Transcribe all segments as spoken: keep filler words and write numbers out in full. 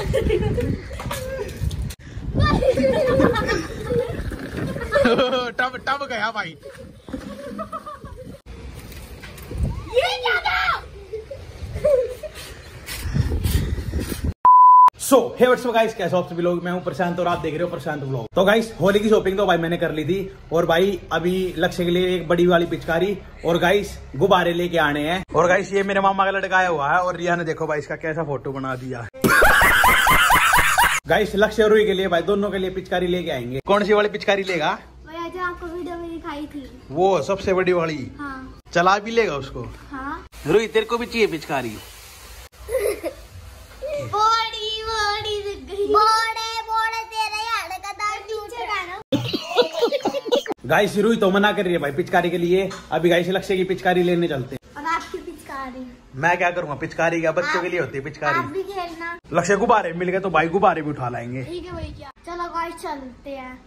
Tub tub गया भाई। ये क्या था? So hey what's up guys, कैसे हो आप सभी लोग। मैं हूं प्रशांत और आप देख रहे हो प्रशांत व्लॉग। तो गाइस होली की शॉपिंग तो भाई मैंने कर ली थी और भाई अभी लक्ष्य के लिए एक बड़ी वाली पिचकारी और गाइस गुब्बारे लेके आने हैं। और गाइस ये मेरे मामा का लड़का आया हुआ है और रिया ने देखो भाई इसका कैसा फोटो बना दिया। गाइस लक्ष्य और रूही के लिए भाई दोनों के लिए पिचकारी लेके आएंगे। कौन सी वाली पिचकारी लेगा? जो आपको वीडियो में दिखाई थी वो सबसे बड़ी वाली। हाँ। चला भी लेगा उसको। हाँ। रूही तेरे को भी चाहिए पिचकारी? बड़ी बड़ी बड़े बड़े तेरे यार का दाल पीछे गाइस रूही तो मना कर रही है भाई पिचकारी के लिए। अभी गाइस लक्ष्य की पिचकारी लेने चलते हैं। और आपकी पिचकारी मैं क्या करूँगा? पिचकारी क्या बच्चों के लिए होती है पिचकारी। आप भी खेलना। लक्ष्य गुब्बारे मिल गए तो भाई गुब्बारे भी उठा लाएंगे। ठीक है भैया, चलो गाइस चलते हैं।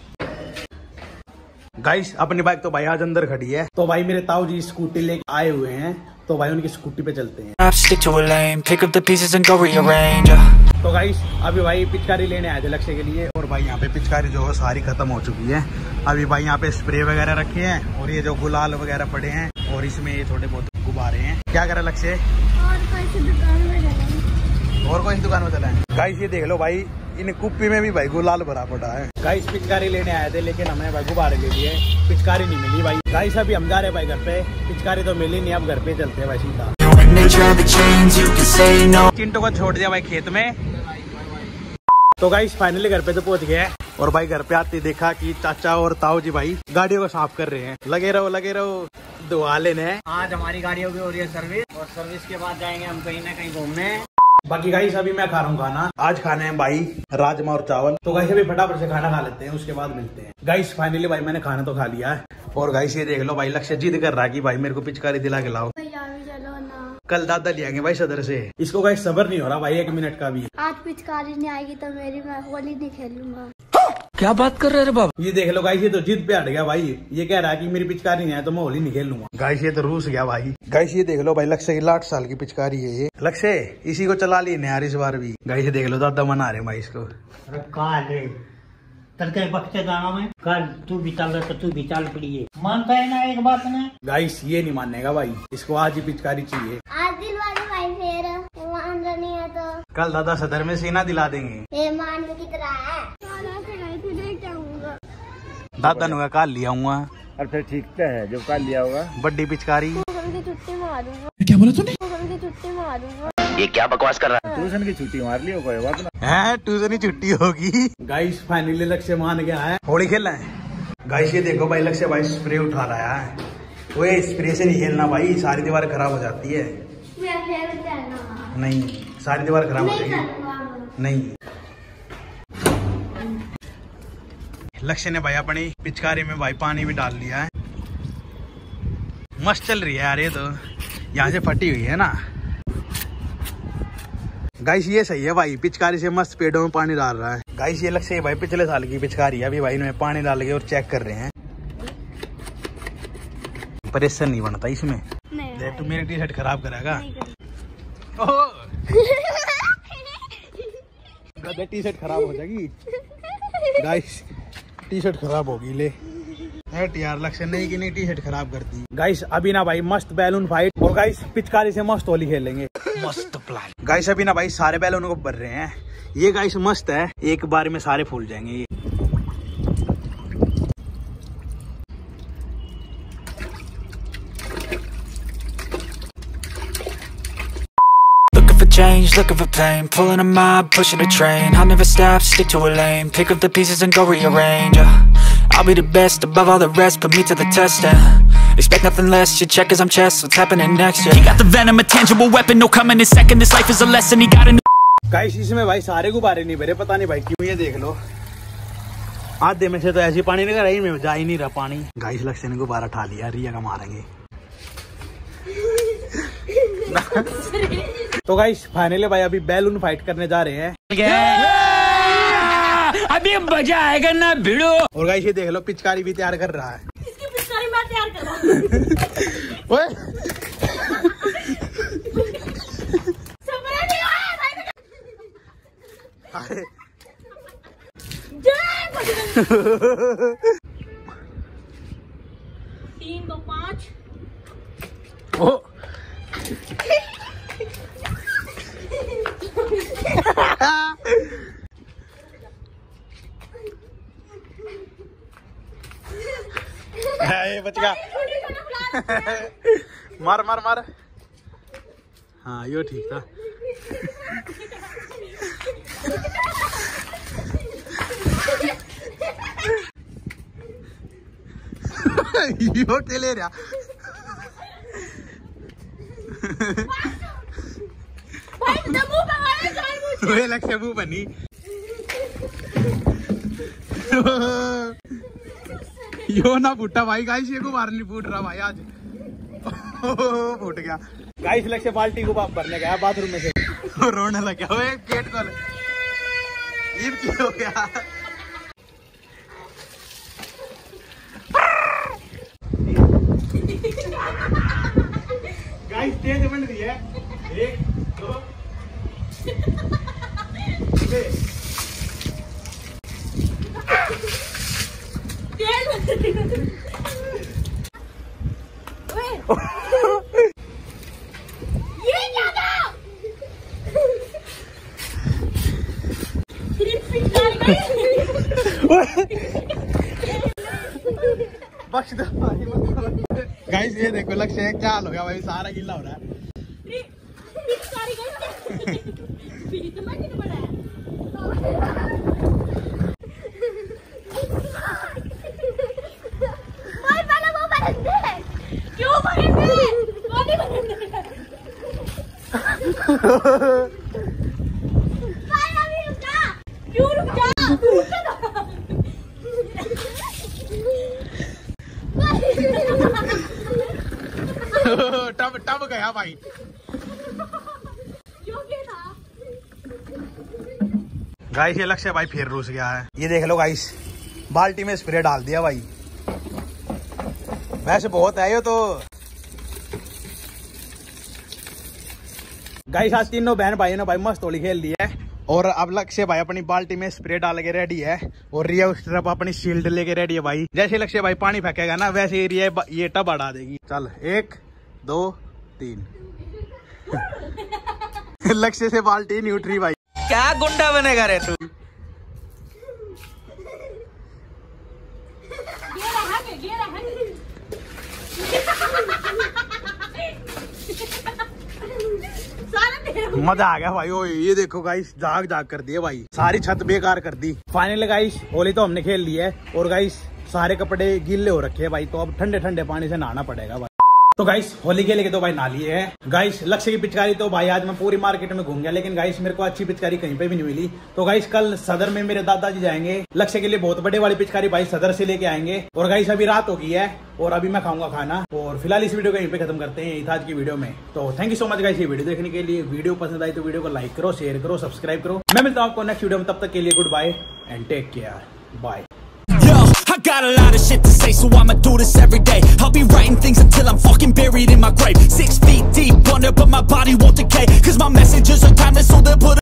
गाइस अपनी बाइक तो भाई आज अंदर खड़ी है तो भाई मेरे ताऊ जी स्कूटी लेके आए हुए हैं तो भाई उनकी स्कूटी पे चलते हैं। तो गाइस अभी भाई पिचकारी लेने आए थे लक्ष्य के लिए और भाई यहाँ पे पिचकारी जो है सारी खत्म हो चुकी है। अभी भाई यहाँ पे स्प्रे वगैरह रखे हैं और ये जो गुलाल वगैरह पड़े हैं और इसमें ये थोड़े बहुत गुब्बारे हैं। क्या करे लक्ष्य? और कोई सी दुकान में चलेंगे। और कोई दुकान में चला है। गाइस ये देख लो भाई इन कुप्पी में भी भाई गुलाल भरा पड़ा है। गाइस पिचकारी लेने आए थे लेकिन हमने भाई गुब्बारे ले लिए, पिचकारी नहीं मिली भाई। गाइस अभी हम जा रहे हैं भाई घर पे, पिचकारी तो मिली नहीं, अब घर पे चलते हैं भाई सीधा। चिंटू को छोड़ दिया भाई खेत में। तो गाइस फाइनली घर पे तो पहुंच गए और भाई घर पे आते देखा कि चाचा और ताऊ जी भाई गाड़ियों को साफ कर रहे हैं। लगे रहो लगे रहो दुआ लेने। आज हमारी गाड़ियों की हो रही है सर्विस और सर्विस के बाद जाएंगे हम कहीं ना कहीं घूमने। बाकी गाइस अभी मैं खा रहा हूँ खाना। आज खाने हैं भाई राजमा और चावल। तो गाइस अभी फटाफट से खाना खा लेते हैं, उसके बाद मिलते हैं। गाइस फाइनली भाई मैंने खाना तो खा लिया है और गाइस ये देख लो भाई लक्ष्य जिद कर रहा है कि भाई मेरे को पिचकारी दिला के लाओ। भैया भी चलो ना। कल दादा ले आएंगे भाई सदर से। इसको गाइस सब्र नहीं हो रहा भाई एक मिनट का भी। आज पिचकारी नहीं आएगी तो मेरी मैं होली नहीं खेलूंगा। क्या बात कर रहे रे बाबा? ये देख लो गाइस ये तो जिद पे हट गया भाई। ये कह रहा है कि मेरी पिचकारी नहीं है तो मैं होली नहीं खेलूंगा। गाइस ये तो रूस गया भाई। गाइस ये देख लो भाई लक्ष्य की लाठ साल की पिचकारी है ये। लक्ष्य इसी को चला ली यार इस बार भी। गाइस ये देख लो दादा मना रहे भाई इसको। अरे काल रे चलते बख्ते गाना में कल तू भी चल रहा तो तू भी चल पड़ी है। मानता है ना एक बात ना। गाइस ये नहीं मानेगा भाई, इसको आज ही पिचकारी चाहिए। आज दिल वाली भाई फिर मान नहीं है तो कल दादा सदर में सीना दिला देंगे। ये मान की तरह है। दादा नुआ काल लिया हुआ। और फिर ठीक है जब काल लिया होगा बड्डी पिचकारी। छुट्टी मारूंगा। क्या बोला तूने? छुट्टी मारूंगा। ये क्या बकवास कर रहा है? ट्यूशन की छुट्टी मार ली कोई बात ना है, ट्यूशन ही छुट्टी होगी। गाइस फाइनली लक्ष्य मान गया है, होली खेलना है। गाइस ये देखो भाई लक्ष्य भाई स्प्रे उठा रहा है। वो स्प्रे से नहीं खेलना भाई, सारी दीवार खराब हो जाती है। नहीं सारी दीवार खराब हो जाएगी। नहीं लक्ष्य ने भाई अपनी पिचकारी में भाई पानी भी डाल लिया है। मस्त चल रही है यार ये तो, यहाँ से फटी हुई है ना। गाइस ये सही है भाई, पिचकारी से मस्त पेड़ों में पानी डाल रहा है। गाइस ये लक्ष्य भाई पिछले साल की पिचकारी है, अभी भाई इन्हें पानी डाल के और चेक कर रहे हैं। प्रेशर नहीं बनता इसमें। देख तू मेरी टी शर्ट खराब करेगा। टी शर्ट खराब हो जाएगी। गाइस टी शर्ट खराब होगी ले हट यार। लक्ष्य नहीं कि नहीं टी शर्ट खराब कर दी। गाइस अभी ना भाई मस्त बैलून फाइट और गाइस पिचकारी से मस्त होली खेलेंगे। मस्त प्लान। गाइस अभी ना भाई सारे बैलून को भर रहे हैं। ये गाइस मस्त है, एक बार में सारे फूल जाएंगे ये। Change, looking for pain, pulling a mob, pushing a train. I'll never stop, stick to a lane, pick up the pieces and go rearrange. uh, I'll be the best above all the rest, put me to the test and expect nothing less, you check as I'm chess, what's happening next, yeah. You got the venom, a tangible weapon, no coming in second, this life is a lesson, he got a new... Guys इसमें भाई सारे गुब्बारे नहीं भरे, पता नहीं भाई क्यों। ये देख लो आधे में से तो ऐसी पानी निकल रही में जा ही नहीं रहा पानी। गाइस लक्ष्य ने गुब्बारा उठा लिया, रिया का मारेंगे। तो गाइस फाइनली भाई अभी बैलून फाइट करने जा रहे हैं। अभी मजा आएगा ना भिड़ो। और गाइस ये देख लो पिचकारी भी तैयार कर रहा है। इसकी पिचकारी मैं तैयार कर रहा हूं। तीन दो पाँच। ओ ये बच गया। मार मार मार। हाँ यो ठीक था। यो के ले रहा। वे लक्ष्य मुंह बनी। यो ना फूटा भाई, गाइस ये को बाहर नहीं फूट रहा भाई आज। फूट गया गाइस। लक्ष्य बाल्टी को भरने गया बाथरूम में से, रोने लग गया। ओए गेट खोल, ईद की हो गया। गाइस तेज बन रही है। एक दो ये क्या था? बख्श दो गाइस। ये देखो लक्ष्य क्या हाल हो गया भाई, सारा गिल्ला हो रहा है। क्यों रुक जा? टब टब गया भाई। गाइस ये लक्ष्य भाई फिर रूस गया है। ये देख लो गाइस, बाल्टी में स्प्रे डाल दिया भाई। वैसे बहुत है ये तो। गाइस आज तीनों बहन भाइयों ने भाई मस्त होली खेल ली है। और अब लक्ष्य भाई अपनी बाल्टी में स्प्रे डाल के रेडी है। और रिया उस तरफ अपनी शील्ड लेके रेडी है भाई। जैसे लक्ष्य भाई पानी फेंकेगा ना, वैसे रिया ये टब अड़ा देगी। चल एक दो तीन। लक्ष्य से बाल्टी नहीं उठ रही भाई। क्या गुंडा बनेगा रे तू? मजा आ गया भाई। ओ ये देखो गाइस, जाग जाग कर दिए भाई, सारी छत बेकार कर दी। फाइनली गाइस होली तो हमने खेल ली है। और गाइस सारे कपड़े गीले हो रखे हैं भाई, तो अब ठंडे ठंडे पानी से नहाना पड़ेगा भाई। तो गाइस होली के लेके तो भाई नहा लिए है। गाइस लक्ष्य की पिचकारी तो भाई आज मैं पूरी मार्केट में घूम गया, लेकिन गाइस मेरे को अच्छी पिचकारी कहीं पे भी नहीं मिली। तो गाइस कल सदर में मेरे दादाजी जाएंगे, लक्ष्य के लिए बहुत बड़े वाली पिचकारी भाई सदर से लेके आएंगे। और गाइस अभी रात हो गई है और अभी मैं खाऊंगा खाना। और फिलहाल इस वीडियो को यहीं पे खत्म करते हैं आज की वीडियो में। तो thank you so much guys ये वीडियो देखने के लिए। वीडियो पसंद आई तो वीडियो को लाइक करो, शेयर करो, सब्सक्राइब करो। मैं मिलता हूँ आपको नेक्स्ट वीडियो में, तब तक के लिए good bye and take care. Bye. I got a lot of shit to say, so I'ma do this every day. I'll be writing things until I'm fucking buried in my grave. Six feet deep under, but my body won't decay, cause my messages are timeless, so they'll put